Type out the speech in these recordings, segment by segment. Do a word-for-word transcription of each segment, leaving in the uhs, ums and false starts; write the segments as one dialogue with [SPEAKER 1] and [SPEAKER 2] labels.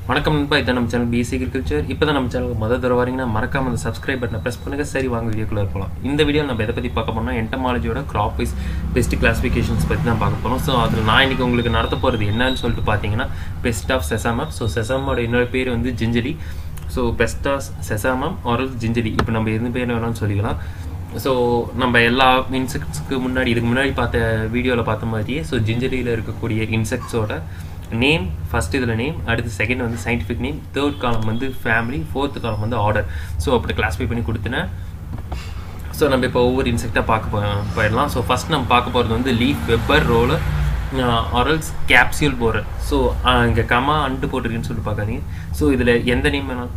[SPEAKER 1] வணக்கம் நண்பா, இதான் நம்ம சேனல் BScAgriculture. இப்போ தான் நம்ம சேனலுக்கு முதல் தடவை வரீங்கன்னா மறக்காம அந்த சப்ஸ்கிரைப் பட்டனை ப்ரெஸ் பண்ணுங்க. சரி, வாங்க வீடியோக்குள்ள போகலாம். இந்த வீடியோ நம்ம எதை பற்றி பார்க்க போறோம்னா என்டமாலஜியோட கிராப் வைஸ் பெஸ்ட் கிளாசிஃபிகேஷன்ஸ் பற்றி தான் பார்க்க போகிறோம். ஸோ அதில் நான் இன்னைக்கு உங்களுக்கு நடத்த போகிறது என்னன்னு சொல்லிட்டு பார்த்தீங்கன்னா பெஸ்ட் ஆஃப் செசாமம். ஸோ செசாமோட இன்னொரு பேர் வந்து gingelly. So pest of sesamum or gingelly, இப்போ நம்ம எது பேர் வேணாம்னு சொல்லிக்கலாம். ஸோ நம்ம எல்லா இன்செக்ட்ஸ்க்கு முன்னாடி இதுக்கு முன்னாடி பார்த்த வீடியோவில் பார்த்த மாதிரியே ஸோ ஜிஞ்சலியில் இருக்கக்கூடிய இன்செக்ட்ஸோட நேம் ஃபஸ்ட் இதில் நேம், அடுத்து செகண்ட் வந்து சயின்டிஃபிக் நேம், தேர்ட் காலம் வந்து ஃபேமிலி, ஃபோர்த்து காலம் வந்து ஆர்டர். ஸோ அப்படி கிளாஸிஃபை பண்ணி கொடுத்தேன். ஸோ நம்ம இப்போ ஒவ்வொரு இன்செக்டாக பார்க்க போ போயிடலாம். ஸோ ஃபஸ்ட் நம்ம பார்க்க போகிறது வந்து leaf webber roller or else capsule borer. So இங்கே கமா அண்டு போட்டிருக்குன்னு சொல்லிட்டு பார்க்காதீங்க. ஸோ இதில் எந்த நேம் வேணாம்,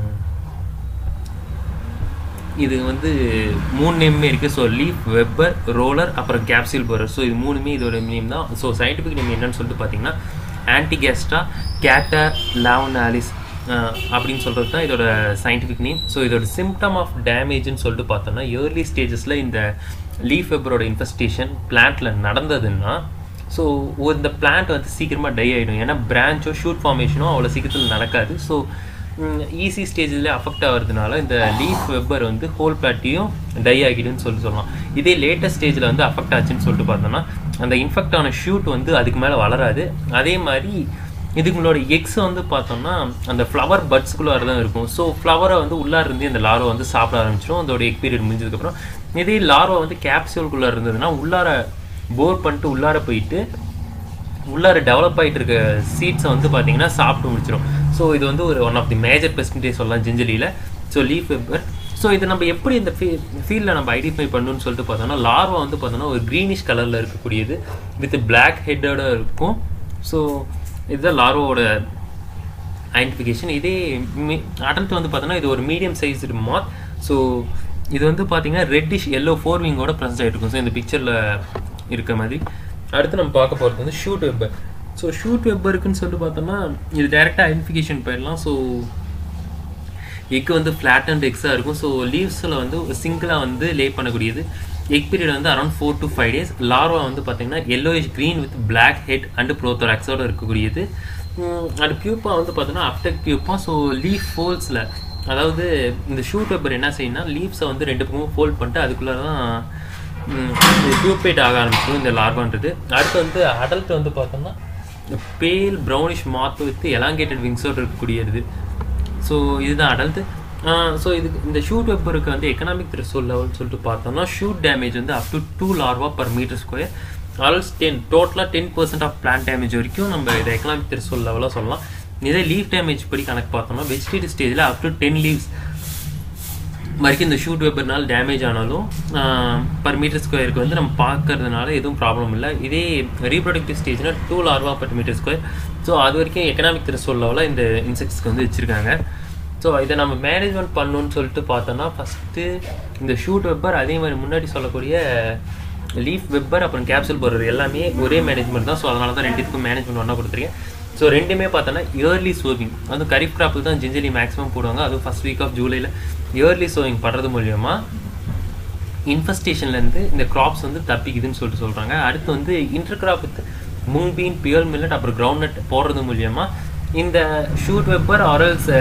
[SPEAKER 1] இது வந்து மூணு நேமே இருக்குது. ஸோ லீஃப் வெப்பர் ரோலர் அப்புறம் கேப்சியூல் போரர். ஸோ இது மூணுமே இதோட நேம் தான். ஸோ சயின்டிஃபிக் நேம் என்னன்னு சொல்லிட்டு பார்த்தீங்கன்னா ஆன்டிகேஸ்ட்ரா கேட்டா லாவனாலிஸ் அப்படின்னு சொல்கிறது தான் இதோட சயின்டிஃபிக் நேம். ஸோ இதோட சிம்டம் ஆஃப் டேமேஜ்னு சொல்லிட்டு பார்த்தோம்னா ஏர்லி ஸ்டேஜஸில் இந்த லீஃப் வெப்பரோட இன்ஃபெஸ்டேஷன் பிளான்ட்டில் நடந்ததுன்னா ஸோ இந்த பிளான்ட் வந்து சீக்கிரமாக டை ஆகிடும். ஏன்னா பிரான்ச்சோ ஷூட் ஃபார்மேஷனோ அவ்வளோ சீக்கிரத்தில் நடக்காது. ஸோ ஈஸி ஸ்டேஜில் அஃபெக்ட் ஆகிறதுனால இந்த லீஃப் வெப்பர் வந்து ஹோல் பிளாட்டையும் டை ஆகிடுன்னு சொல்லி சொல்லலாம். இதே லேட்டஸ்ட் ஸ்டேஜில் வந்து அஃபெக்ட் ஆச்சுன்னு சொல்லிட்டு பார்த்தோம்னா அந்த இன்ஃபெக்ட் ஆன ஷூட் வந்து அதுக்கு மேலே வளராது. அதே மாதிரி இதுங்களோட எக்ஸ் வந்து பார்த்தோம்னா அந்த ஃப்ளவர் பட்ஸ்குள்ளார தான் இருக்கும். ஸோ ஃப்ளவரை வந்து உள்ளார இருந்து அந்த லார்வா வந்து சாப்பிட ஆரம்பிச்சிடும் அதோட எக் பீரியட் முடிஞ்சதுக்கப்புறம். இதே லார்வா வந்து கேப்சூல்குள்ளே இருந்ததுன்னா உள்ளார போர் பண்ணிட்டு உள்ளார போயிட்டு உள்ளார டெவலப் ஆகிட்டு இருக்க சீட்ஸை வந்து பார்த்தீங்கன்னா சாப்பிட்டு முடிச்சிடும். ஸோ இது வந்து ஒரு ஒன் ஆஃப் தி மேஜர் பெஸ்ட்னே சொல்லலாம் ஜிஞ்சலியில். So leaf webber. ஸோ இது நம்ம எப்படி இந்த ஃபீ ஃபீல்டில் நம்ம ஐடென்டிஃபை பண்ணணும்னு சொல்லிட்டு பார்த்தோம்னா லார்வா வந்து பார்த்தோன்னா ஒரு க்ரீனிஷ் கலரில் இருக்கக்கூடியது வித் பிளாக் ஹெட்டோட இருக்கும். ஸோ இதுதான் லார்வாவோட ஐடென்டிஃபிகேஷன். இதே மீ அடல்ட் வந்து பார்த்தோன்னா இது ஒரு மீடியம் சைஸ்டு மாத். ஸோ இது வந்து பார்த்தீங்கன்னா ரெட்டிஷ் எல்லோ ஃபோர் விங்கோட ப்ரெசென்ட் ஆகிட்டு இருக்கும். ஸோ இந்த பிக்சரில் இருக்க மாதிரி. அடுத்து நம்ம பார்க்க போகிறது வந்து ஷூட் வெப்பர். ஸோ ஷூட் வெப்பருக்குன்னு சொல்லிட்டு பார்த்தோம்னா இது டேரெக்டாக ஐடென்டிஃபிகேஷன் போயிடலாம். ஸோ எக் வந்து ஃப்ளாட் அண்ட் எக்ஸாக இருக்கும். ஸோ லீவ்ஸில் வந்து சிங்கிளாக வந்து லே பண்ணக்கூடியது. எக் பீரியட் வந்து around four to five days. Larva வந்து பார்த்தீங்கன்னா yellowish green with black head and ப்ரோத்தோராக்ஸோடு இருக்கக்கூடியது. அண்ட் பியூப்பா வந்து பார்த்தோன்னா அப்டெக் பியூப்பா. ஸோ லீஃப் ஃபோல்ஸில் அதாவது இந்த ஷூட் வெப்பர் என்ன செய்யணும்னா லீவ்ஸை வந்து ரெண்டு பக்கமும் ஃபோல்ட் பண்ணிட்டு அதுக்குள்ளே தான் பியூப்பேட் ஆக ஆரம்பிச்சிடும் இந்த லார்வான்றது. அடுத்து வந்து அடல்ட் வந்து பார்த்தோம்னா pale brownish moth with elongated விங்ஸோடு இருக்கக்கூடியது. ஸோ இதுதான் அடல்ட்டு. ஸோ இதுக்கு இந்த ஷூட் வெப்பருக்கு வந்து எக்கனாமிக் த்ரெஷோல்ட் லெவல்னு சொல்லிட்டு பார்த்தோம்னா ஷூட் டேமேஜ் வந்து up to two larva per meter square or else ten டோட்டலாக ten percent of plant damage வரைக்கும் நம்ம இதை எக்கனாமிக் த்ரெஷோல்ட் லெவலாக சொல்லலாம். இதே லீஃப் டேமேஜ் படி கணக்கு பார்த்தோம்னா வெஜிடேட்டிவ் ஸ்டேஜில் அப் டு டென் லீவ்ஸ் வரைக்கும் இந்த ஷூட் வெப்பர்னால் டேமேஜ் ஆனாலும் பர் மீட்டர் ஸ்கொயருக்கு வந்து நம்ம பார்க்கறதுனால எதுவும் ப்ராப்ளம் இல்லை. இதே ரீப்ரொடக்டிவ் ஸ்டேஜ்னால் two larva per meter square. So அது வரைக்கும் எக்கனாமிக் த்ரெஷோல்ட் லெவலில் இந்த இன்செக்ட்ஸ்க்கு வந்து வச்சுருக்காங்க. ஸோ இதை நம்ம மேனேஜ்மெண்ட் பண்ணணுன்னு சொல்லிட்டு பார்த்தோன்னா ஃபஸ்ட்டு இந்த ஷூட் வெப்பர் அதே மாதிரி முன்னாடி சொல்லக்கூடிய லீஃப் வெப்பர் அப்புறம் கேப்சூல் போடுறது எல்லாமே ஒரே மேனேஜ்மெண்ட் தான். ஸோ அதனால தான் ரெண்டுத்துக்கும் மேனேஜ்மெண்ட் ஒன்றா கொடுத்துருக்கேன். ஸோ ரெண்டுமே பார்த்தோன்னா இயர்லி சோவிங் வந்து கரீஃப் கிராப்பில் தான் ஜிஞ்சலி மேக்ஸிமம் போடுவாங்க. அதுவும் ஃபஸ்ட் வீக் ஆஃப் ஜூலையில் இயர்லி சோவிங் பண்ணுறது மூலிமா இன்ஃபெஸ்டேஷன்லேருந்து இந்த கிராப்ஸ் வந்து தப்பிக்குதுன்னு சொல்லிட்டு சொல்கிறாங்க. அடுத்து வந்து intercrop with mung bean, pearl millet அப்புறம் கிரவுண்ட் நட் போடுறது மூலிமா இந்த shoot webber or else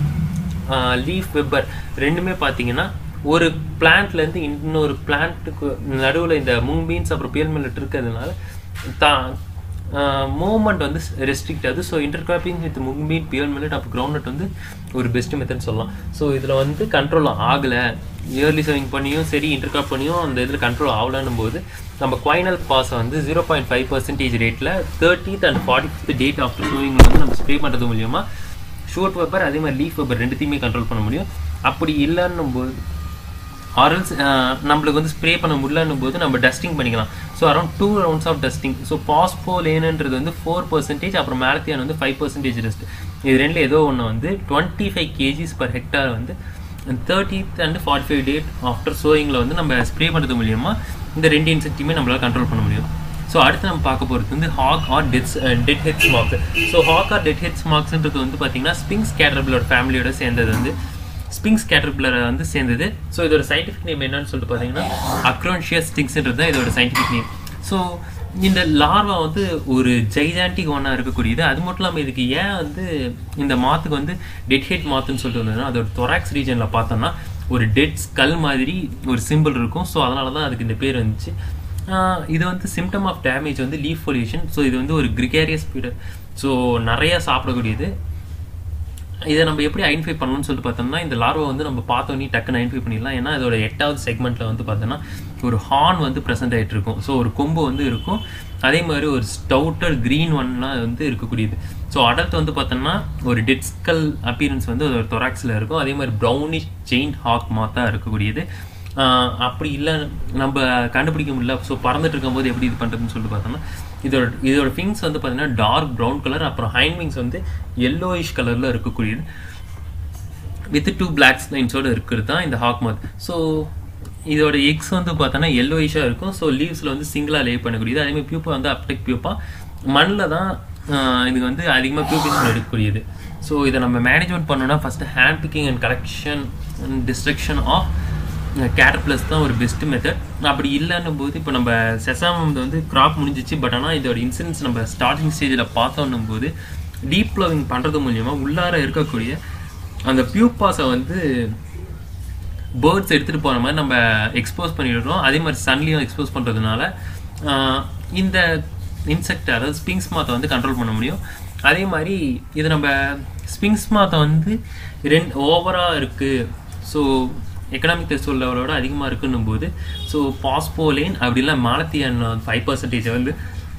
[SPEAKER 1] leaf webber ரெண்டுமே பார்த்தீங்கன்னா ஒரு பிளான்ட்லேருந்து இன்னொரு பிளான்ட்டுக்கு நடுவில் இந்த மூங் பீன்ஸ் அப்புறம் பியர் மில்லட் இருக்கிறதுனால தான் மூவ்மெண்ட் வந்து ரெஸ்ட்ரிக்ட் ஆகுது. So intercropping with mung bean, pearl millet அப்புறம் கிரவுண்ட் நட் வந்து ஒரு பெஸ்ட் மெத்தட்னு சொல்லலாம். ஸோ இதில் வந்து கண்ட்ரோல் ஆகலை, இயர்லி சோவிங் பண்ணியும் சரி இன்டர் கிராப் பண்ணியும் அந்த இதில் கண்ட்ரோல் ஆகலன்னும் போது நம்ம குவைனல் பாஸை வந்து ஜீரோ பாயிண்ட் ஃபைவ் பர்சன்டேஜ் ரேட்டில் thirtieth and forty fifth date after சோவிங்கில் வந்து நம்ம ஸ்ப்ரே பண்ணுறது மூலியமாக ஷூட் வெப்பர் அதே மாதிரி லீஃப் வெப்பர் ரெண்டுத்தையுமே கண்ட்ரோல் பண்ண முடியும். அப்படி இல்லைன்னும் போது ஆரல்ஸ் நம்மளுக்கு வந்து ஸ்ப்ரே பண்ண முடியலன்னும் போது நம்ம டஸ்டிங் பண்ணிக்கலாம். So around two rounds of dusting. So பாஸ்போலேனுன்றது வந்து ஃபோர் பர்சன்டேஜ் அப்புறம் மேலத்தியான் வந்து ஃபைவ் பர்சன்டேஜ் ரெஸ்ட். இது ரெண்டில் ஏதோ ஒன்று வந்து twenty five kgs per hectare வந்து thirtieth and forty five date after சோயிங்கில் வந்து நம்ம ஸ்ப்ரே பண்ணுறது மூலியமாக இந்த ரெண்டு இன்செக்டையுமே நம்மளால் கண்ட்ரோல் பண்ண முடியும். ஸோ அடுத்து நம்ம பார்க்க போகிறது வந்து hawk or death's dead head ஸ்மாக்ஸ். So hawk or dead head ஸ்மாக்ஸ்ன்றது வந்து பார்த்தீங்கன்னா ஸ்பிங்ஸ் கேட்டர்பில்லர் ஃபேமிலியோட சேர்ந்தது வந்து ஸ்பிங்ஸ் கேட்டர்பில்லரை வந்து சேர்ந்தது. ஸோ இதோட சயின்டிஃபிக் நேம் என்னன்னு சொல்லிட்டு பார்த்தீங்கன்னா அக்ரோன்ஷியஸ் ஸ்டிங்ஸ்ன்றது தான் இதோட சயின்டிஃபிக் நேம். ஸோ இந்த லார்வா வந்து ஒரு ஜைஜாண்டிக் ஒன்னாக இருக்கக்கூடியது. அது மட்டும் இல்லாமல் இதுக்கு ஏன் வந்து இந்த மாத்துக்கு வந்து டெட் ஹெட் மாத்துன்னு சொல்லிட்டு வந்ததுன்னா, அதோட தொராக்ஸ் ரீஜனில் பார்த்தோம்னா ஒரு டெட் ஸ்கல் மாதிரி ஒரு சிம்பிள் இருக்கும். ஸோ அதனால தான் அதுக்கு இந்த பேர் வந்துச்சு. இது வந்து சிம்டம் ஆஃப் டேமேஜ் வந்து லீஃப் பொல்யூஷன். ஸோ இது வந்து ஒரு கிரிகேரியஸ் பீடர். ஸோ நிறையா சாப்பிடக்கூடியது. இதை நம்ம எப்படி ஐடென்டிஃபை பண்ணணும்னு சொல்லிட்டு பார்த்தோம்னா, இந்த லார்வா வந்து நம்ம பார்த்தோன்னே டக்குன்னு ஐடென்டிஃபை பண்ணிடலாம். ஏன்னா இதோட எட்டாவது செக்மெண்ட்டில் வந்து பார்த்தோன்னா ஒரு ஹார்ன் வந்து ப்ரெசென்ட் ஆகிட்டு இருக்கும். ஸோ ஒரு கொம்பு வந்து இருக்கும். அதே மாதிரி ஒரு ஸ்டவுட்டர் க்ரீன் ஒன்லாம் வந்து இருக்கக்கூடியது. ஸோ அடல்ட் வந்து பார்த்தோம்னா ஒரு டெட் ஸ்கல் அப்பியரன்ஸ் வந்து அதோட தொராக்ஸில் இருக்கும். அதே மாதிரி ப்ரௌனிஷ் செயின் ஹாக் மாத்தாக இருக்கக்கூடியது. அப்படி இல்லை நம்ம கண்டுபிடிக்க முடியல, ஸோ பறந்துட்டு இருக்கும்போது எப்படி இது பண்ணுறதுன்னு சொல்லிட்டு பார்த்தோம்னா, இதோட இதோட விங்ஸ் வந்து பார்த்தீங்கன்னா டார்க் ப்ரௌன் கலர், அப்புறம் ஹைண்ட் விங்ஸ் வந்து எல்லோயிஷ் கலரில் இருக்கக்கூடியது வித் டூ பிளாக் லைன்ஸோடு இருக்கிறது தான் இந்த ஹாக் மாத். ஸோ இதோட எக்ஸ் வந்து பார்த்தோன்னா எல்லோயிஷாக இருக்கும். ஸோ லீவ்ஸில் வந்து சிங்கிளாக லே பண்ணக்கூடியது. அதேமாதிரி பியூப்பா வந்து அப்டெக் பியூப்பா மண்ணில் தான் இதுக்கு வந்து அதிகமாக பியூபிஷன் எடுக்கக்கூடியது. ஸோ இதை நம்ம மேனேஜ்மெண்ட் பண்ணோன்னா first hand picking and collection and destruction of caterpillars தான் ஒரு பெஸ்ட் மெத்தட். அப்படி இல்லைன்னும் போது இப்போ நம்ம செசாமம் வந்து கிராப் முடிஞ்சிச்சு, பட் ஆனால் இதோட இன்சிடென்ட்ஸ் நம்ம ஸ்டார்டிங் ஸ்டேஜில் பார்த்தோன்னும் போது டீப் ப்ளவிங் பண்ணுறது மூலியமாக உள்ளார இருக்கக்கூடிய அந்த பியூப்பாஸை வந்து பேர்ட்ஸ் எடுத்துகிட்டு போகிற மாதிரி நம்ம எக்ஸ்போஸ் பண்ணிவிடுறோம். அதே மாதிரி சன்லையும் எக்ஸ்போஸ் பண்ணுறதுனால இந்த இன்செக்ட் அதாவது ஸ்பிங்ஸ் மாத்தை வந்து கண்ட்ரோல் பண்ண முடியும். அதே மாதிரி இது நம்ம ஸ்பிங்ஸ் மாத்தை வந்து ரெண்டு ஓவராக இருக்குது. ஸோ எக்கனாமிக் த்ரெஷ்ஹோல்ட் லெவலோட அதிகமாக இருக்குன்னும் போது ஸோ பாஸ்போலேன் அப்படிலாம் மாலத்தியன் ஃபைவ் பர்சன்டேஜ் வந்து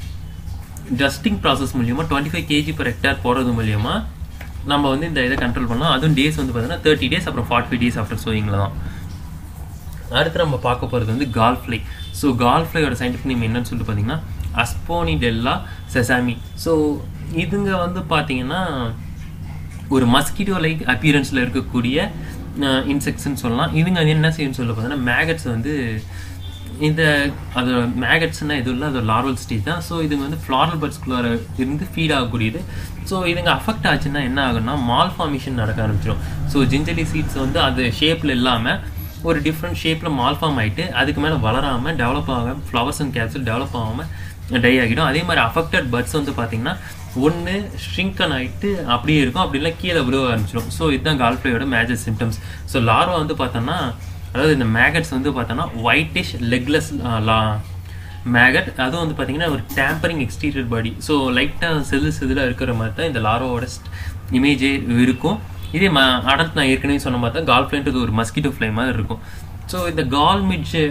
[SPEAKER 1] டஸ்டிங் ப்ராசஸ் மூலியமாக twenty five kg per hectare போகிறது மூலியமாக நம்ம வந்து இந்த இதை கண்ட்ரோல் பண்ணலாம். அதுவும் டேஸ் வந்து பார்த்தீங்கன்னா தேர்ட்டி டேஸ் அப்புறம் ஃபார்ட்டி ஃபைவ் டேஸ் ஆஃப்டர் சோயிங்கில் தான். அடுத்து நம்ம பார்க்க போகிறது வந்து கால் ஃப்ளை. ஸோ கால் ஃப்ளையோட சயின்டிஃபிக் நேம் என்னன்னு சொல்லிட்டு பார்த்தீங்கன்னா அஸ்போனிடெல்லா செசாமி. ஸோ இதுங்க வந்து பார்த்தீங்கன்னா ஒரு மஸ்கிட்டோ லைக் அப்பியரன்ஸில் இருக்கக்கூடிய இன்செக்ட்ஸ்ன்னு சொல்லலாம். இதுங்க அது என்ன செய்யும்னு சொல்ல பார்த்தீங்கன்னா மேகட்ஸ் வந்து இந்த அதோட மேகட்ஸ்னால் எதுவும் இல்லை, அதோட லார்வல் ஸ்டேஜ் தான். ஸோ இதுங்க வந்து ஃப்ளாரல் பர்ட்ஸ்குள்ளார இருந்து ஃபீட் ஆகக்கூடியது. ஸோ இதுங்க அஃபெக்ட் ஆச்சுன்னா என்ன ஆகுன்னா மால் ஃபார்மேஷன் நடக்க ஆரம்பிச்சிடும். ஸோ ஜிஞ்சலி சீட்ஸ் வந்து அது ஷேப்பில் இல்லாமல் ஒரு டிஃப்ரெண்ட் ஷேப்பில் மால் ஃபார்ம் ஆகிட்டு அதுக்கு மேலே வளராமல் டெவலப் ஆக ஃப்ளவர்ஸ் அண்ட் கேப்சூல் டெவலப் ஆகாமல் டை ஆகிடும். அதே மாதிரி அஃபெக்டட் பர்ட்ஸ் வந்து பார்த்திங்கன்னா ஒன்று ஷ்ரிங்கன் ஆகிட்டு அப்படியே இருக்கும், அப்படி இல்லை கீழே விழுவ ஆரம்பிச்சிடும். ஸோ இதுதான் கால் ஃப்ளையோட மேஜர் சிம்டம்ஸ். ஸோ லார்வா வந்து பார்த்தோன்னா அதாவது இந்த மேகட்ஸ் வந்து பார்த்தோன்னா ஒயிட்டிஷ் லெக்லெஸ் லா மேகட். அதுவும் வந்து பார்த்தீங்கன்னா ஒரு டேம்பரிங் எக்ஸ்டீரியர் பாடி. ஸோ லைட்டாக செதில் செதிலாக இருக்கிற மாதிரி தான் இந்த லார்வாவோட இமேஜே இருக்கும். இதே ம அடல்ட் நான் ஏற்கனவே சொன்ன மாதிரி தான் கால் ஃப்ளைன்றது ஒரு மஸ்கிட்டோ ஃப்ளை மாதிரி இருக்கும். ஸோ இந்த கால் மிட்ஜு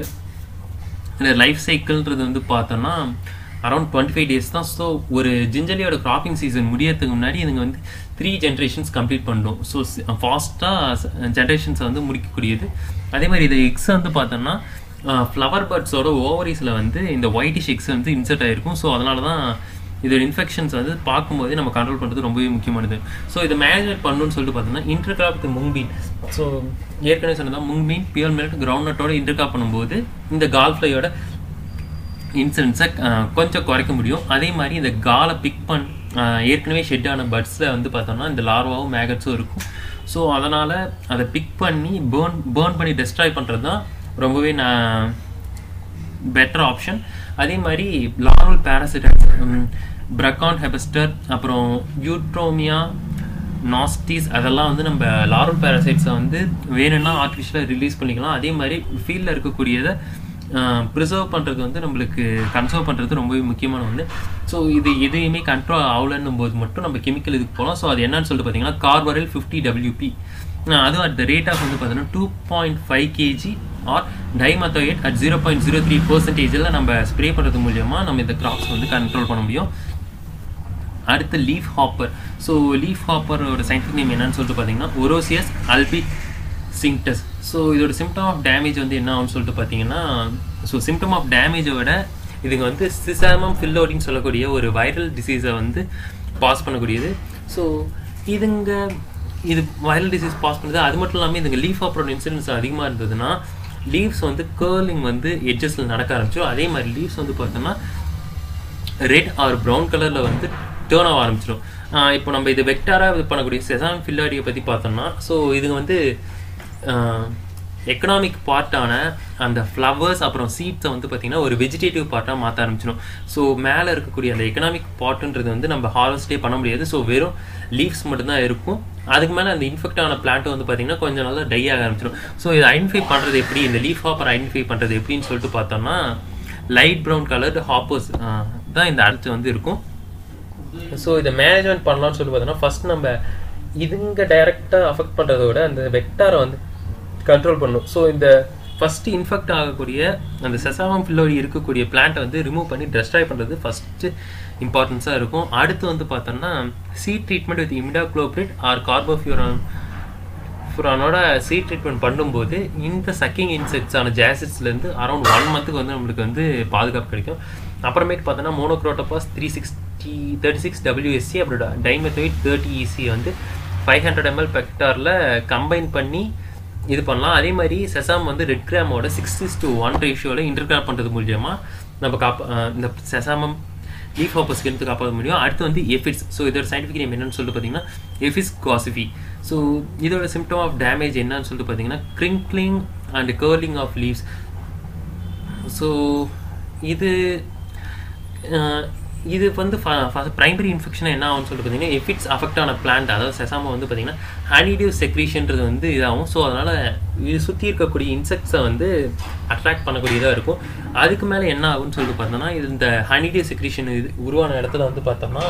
[SPEAKER 1] இந்த லைஃப் சைக்கிள்ன்றது வந்து பார்த்தோன்னா அரௌண்ட் டுவெண்ட்டி ஃபைவ் டேஸ் தான். ஸோ ஒரு ஜிஞ்சலியோட கிராப்பிங் சீசன் முடியறதுக்கு முன்னாடி இதுங்க வந்து த்ரீ ஜென்ரேஷன்ஸ் கம்ப்ளீட் பண்ணும். ஸோ ஃபாஸ்ட்டாக ஜென்ரேஷன்ஸை வந்து முடிக்கக்கூடியது. அதே மாதிரி இது எக்ஸ் வந்து பார்த்தோன்னா ஃப்ளவர் பர்ட்ஸோட ஓவரிஸில் வந்து இந்த ஒயிட்டிஷ் எக்ஸ் வந்து இன்சர்ட் ஆகிருக்கும். ஸோ அதனால தான் இதோட இன்ஃபெக்ஷன்ஸ் வந்து பார்க்கும்போதே நம்ம கண்ட்ரோல் பண்ணுறது ரொம்பவே முக்கியமானது. ஸோ இதை மேனேஜ் பண்ணணும்னு சொல்லிட்டு பார்த்தோன்னா இன்டர்கிராப் வித் முங்பீன். ஸோ ஏற்கனவே சொன்னதான் முங்பீன் பியூர் மில்க் கிரவுண்ட் நட்டோட இன்டர்கிராப் பண்ணும்போது இந்த கால் ஃப்ளையோட இன்சிடென்ட்ஸை கொஞ்சம் குறைக்க முடியும். அதே மாதிரி இந்த காலை பிக் பண் ஏற்கனவே ஷெட்டான பர்ட்ஸில் வந்து பார்த்தோம்னா இந்த லார்வாவும் மேகட்ஸும் இருக்கும். ஸோ அதனால் அதை பிக் பண்ணி பேர்ன் பேர்ன் பண்ணி டெஸ்ட்ராய் பண்ணுறது தான் ரொம்பவே நான் பெட்டர் ஆப்ஷன். அதே மாதிரி லார்வல் பேராசிட்டஸ் பிரக்கான் ஹெபஸ்டர் அப்புறம் யூட்ரோமியா நாஸ்டிஸ் அதெல்லாம் வந்து நம்ம லார்வல் பேராசைட்ஸை வந்து வேணும்னா ஆர்டிஃபிஷியலாக ரிலீஸ் பண்ணிக்கலாம். அதே மாதிரி ஃபீல்டில் இருக்கக்கூடியதை ப்ரிசர்வ் பண்ணுறது வந்து நம்மளுக்கு கன்சர்வ் பண்ணுறது ரொம்பவே முக்கியமான ஒன்று. ஸோ இது எதையுமே கண்ட்ரோல் ஆகலன்னும் போது மட்டும் நம்ம கெமிக்கல் இதுக்கு போகலாம். ஸோ அது என்னன்னு சொல்லிட்டு பார்த்தீங்கன்னா கார்பரில் ஃபிஃப்டி டபிள்யூபி, அதுவும் அட் த ரேட் ஆஃப் வந்து பார்த்தீங்கன்னா two point five kg or dimethoate at zero point zero three பர்சன்டேஜில் நம்ம ஸ்ப்ரே பண்ணுறது மூலியமாக நம்ம இந்த கிராப்ஸ் வந்து கண்ட்ரோல் பண்ண முடியும். அடுத்து லீஃப் ஹாப்பர். ஸோ லீஃப் ஹாப்பரோட சயின்டிஃபிக் நேம் என்னன்னு சொல்லிட்டு பார்த்தீங்கன்னா ஒரோசியஸ் அல்பி சிங்டஸ். ஸோ இதோட சிம்டம் ஆஃப் டேமேஜ் வந்து என்ன ஆகும்னு சொல்லிட்டு பார்த்தீங்கன்னா ஸோ சிம்டம் ஆஃப் டேமேஜை விட இதுங்க வந்து சிசாமம் ஃபில்லோடின்னு சொல்லக்கூடிய ஒரு வைரல் டிசீஸை வந்து பாஸ் பண்ணக்கூடியது. ஸோ இதுங்க இது வைரல் டிசீஸ் பாஸ் பண்ணுறது. அது மட்டும் இல்லாமல் இதுங்க லீஃப் ஹாப்பரோட இன்சிடென்ட்ஸ் அதிகமாக இருந்ததுன்னா லீவ்ஸ் வந்து கேர்லிங் வந்து எட்ஜஸில் நடக்க ஆரம்பிச்சிடும். அதே மாதிரி லீவ்ஸ் வந்து பார்த்தோன்னா ரெட் ஆர் ப்ரௌன் கலரில் வந்து டேர்ன் ஆக ஆரம்பிச்சிடும். இப்போ நம்ம இது வெக்டாராக இது பண்ணக்கூடிய செசாமம் ஃபில்லாடியை பற்றி பார்த்தோம்னா ஸோ இதுங்க வந்து எக்கனாமிக் பார்ட்டான அந்த ஃப்ளவர்ஸ் அப்புறம் சீட்ஸை வந்து பார்த்திங்கன்னா ஒரு வெஜிடேட்டிவ் பார்ட்டாக மாற்ற ஆரம்பிச்சிடும். ஸோ மேலே இருக்கக்கூடிய அந்த எக்கனாமிக் பார்ட்டுன்றது வந்து நம்ம ஹார்வெஸ்டே பண்ண முடியாது. ஸோ வெறும் லீவ்ஸ் மட்டும்தான் இருக்கும். அதுக்கு மேலே அந்த இன்ஃபெக்ட் ஆன பிளான்ட் வந்து பார்த்திங்கன்னா கொஞ்சம் நாள் டை ஆக ஆரம்பிச்சிடும். ஸோ இதை ஐடென்டிஃபை பண்ணுறது எப்படி, இந்த லீஃப் ஹாப்பர் ஐடென்டிஃபை பண்ணுறது எப்படின்னு சொல்லிட்டு பார்த்தோம்னா லைட் ப்ரௌன் கலர்டு ஹாப்பர்ஸ் தான் இந்த அடுத்து வந்து இருக்கும். ஸோ இதை மேனேஜ்மெண்ட் பண்ணலாம்னு சொல்லி பார்த்தோம்னா ஃபர்ஸ்ட் நம்ம இதுங்க டைரெக்டாக அஃபெக்ட் பண்ணுறத விட அந்த வெக்டாரை வந்து கண்ட்ரோல் பண்ணும். ஸோ இந்த ஃபஸ்ட்டு இன்ஃபெக்ட் ஆகக்கூடிய அந்த செசாமம் ஃபில்லோரி இருக்கக்கூடிய பிளான்ட்டை வந்து ரிமூவ் பண்ணி டெஸ்ட்ராய் பண்ணுறது ஃபஸ்ட்டு இம்பார்ட்டன்ஸாக இருக்கும். அடுத்து வந்து பார்த்தோம்னா seed treatment with imidacloprid or carbofuran ஃபியூரானோட சீட் ட்ரீட்மெண்ட் பண்ணும்போது இந்த சக்கிங் இன்செக்ட்ஸான ஜாசிட்ஸ்லேருந்து அரௌண்ட் ஒன் மந்த்துக்கு வந்து நம்மளுக்கு வந்து பாதுகாப்பு கிடைக்கும். அப்புறமேட்டு பார்த்தோன்னா monocrotophos three sixty thirty six WSC அப்புறம் டைமெத்தோயிட் தேர்ட்டி இசி வந்து ஃபைவ் ஹண்ட்ரட் எம்எல் பெக்டாரில் கம்பைன் பண்ணி இது பண்ணலாம். அதே மாதிரி செசாம் வந்து ரெட் கிராமோட சிக்ஸ் டு ஒன் ரேஷியோவில் இன்டர்கிராப் பண்ணுறது மூலியமாக நம்ம காப்பா இந்த செசாமம் லீஃப் ஹாப்பர்ஸ் எடுத்து காப்பாற்ற முடியும். அடுத்து வந்து எஃபிட்ஸ். ஸோ இதோட சயின்டிஃபிக் நேம் என்னன்னு சொல்லிட்டு பார்த்தீங்கன்னா எஃபிஸ் காசிஃபி. ஸோ இதோட சிம்டம் ஆஃப் டேமேஜ் என்னன்னு சொல்லிட்டு பார்த்தீங்கன்னா crinkling and curling of leaves. So இது இது வந்து ப்ரைமரி இன்ஃபெக்ஷன் என்ன ஆகும்னு சொல்லிட்டு பார்த்தீங்கன்னா எஃபிட்ஸ் அஃபெக்ட் ஆன பிளான்ட், அதாவது செசாமம் வந்து பார்த்தீங்கன்னா ஹனிடிவ் செக்ரீஷன்றது வந்து இதாகும். ஸோ அதனால் இது சுற்றி இருக்கக்கூடிய இன்செக்ட்ஸை வந்து அட்ராக்ட் பண்ணக்கூடியதாக இருக்கும். அதுக்கு மேலே என்ன ஆகும்னு சொல்லிட்டு பார்த்தோம்னா இது இந்த ஹனிடிவ் செக்ரீஷன் இது உருவான இடத்துல வந்து பார்த்தோம்னா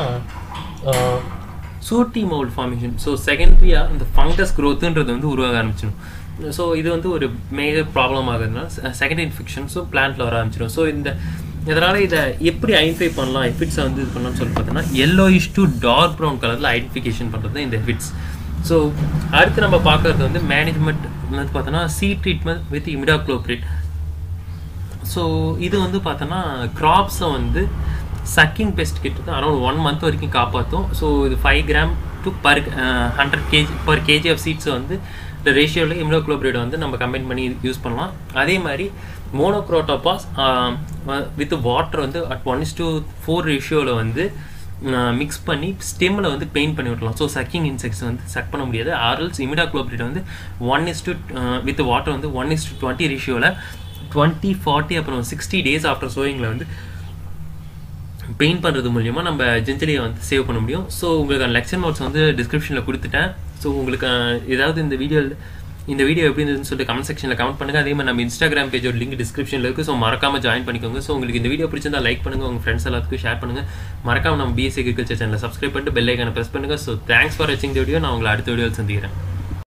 [SPEAKER 1] சூட்டி மவுல்ட் ஃபார்மேஷன். ஸோ செகண்டரியாக இந்த ஃபங்கஸ் க்ரோத்துன்றது வந்து உருவாக ஆரம்பிச்சிடும். ஸோ இது வந்து ஒரு மேஜர் ப்ராப்ளம் ஆகுதுனால செகண்டரி இன்ஃபெக்ஷன்ஸும் பிளான்ட்டில் வர ஆரம்பிச்சிடும். ஸோ இந்த இதனால் இதை எப்படி ஐடென்டிஃபை பண்ணலாம், எஃபிட்ஸை வந்து இது பண்ணலாம்னு சொல்லி பார்த்தோன்னா எல்லோயிஷ் டு டார்க் ப்ரௌன் கலரில் ஐடென்டிஃபிகேஷன் பண்ணுறது இந்த எஃபிட்ஸ். ஸோ அடுத்து நம்ம பார்க்குறது வந்து மேனேஜ்மெண்ட் வந்து பார்த்தோன்னா seed treatment with imidacloprid. So இது வந்து பார்த்தோன்னா க்ராப்ஸை வந்து சக்கிங் பெஸ்ட் கிட்ட அரௌண்ட் ஒன் மந்த் வரைக்கும் காப்பாற்றும். ஸோ இது five gram to per hundred kg per kg of சீட்ஸை வந்து இந்த ரேஷியோவில் இமிடாக்ளோபிரிட் வந்து நம்ம கம்பைன் பண்ணி யூஸ் பண்ணலாம். அதே மாதிரி மோனோக்ரோட்டோபாஸ் வித் வாட்டர் வந்து at one is two four ரேஷியோவில் வந்து மிக்ஸ் பண்ணி ஸ்டெம்மில் வந்து பெயிண்ட் பண்ணி விடலாம். ஸோ சக்கிங் இன்செக்ட்ஸ் வந்து சக் பண்ண முடியாது. ஆர்எல்ஸ் இமிடாக்ளோபிரிட் வந்து one is two with water வந்து ஒன் இஸ் டூ டுவெண்ட்டி ரேஷியோவில் டுவெண்ட்டி ஃபார்ட்டி அப்புறம் சிக்ஸ்டி டேஸ் ஆஃப்டர் சோயிங்கில் வந்து பெயிண்ட் பண்ணுறது மூலியமாக நம்ம ஜிஞ்சலியை வந்து சேவ் பண்ண முடியும். ஸோ உங்களுக்கு லெக்சர் நோட்ஸ் வந்து டிஸ்கிரிப்ஷனில் கொடுத்துட்டேன். ஸோ உங்களுக்கு ஏதாவது இந்த வீடியோ இந்த வீடியோ எப்படி இருந்ததுன்னு சொல்லிட்டு கமெண்ட் செக்ஷனில் கமெண்ட் பண்ணுங்கள். அதே மாதிரி நம்ம இன்ஸ்டாகிராம் பேஜோட லிங்க் டிஸ்கிரிப்ஷனில் இருக்குது. ஸோ மறக்காமல் ஜாயின் பண்ணிக்கோங்க. ஸோ உங்களுக்கு இந்த வீடியோ பிடிச்சிருந்தா லைக் பண்ணுங்கள், உங்கள் ஃப்ரெண்ட்ஸ் எல்லாத்துக்கும் ஷேர் பண்ணுங்கள். மறக்காமல் நம்ம பிஎஸ்சி அக்ரிகல்ச்சர் சேனலை சப்ஸ்கிரைப் பண்ணிட்டு பெல் ஐக்கானை ப்ரெஸ் பண்ணுங்கள். ஸோ தேங்க்ஸ் ஃபார் வாட்சிங் த வீடியோ. நான் உங்களை அடுத்த வீடியோவில் சந்திக்கிறேன்.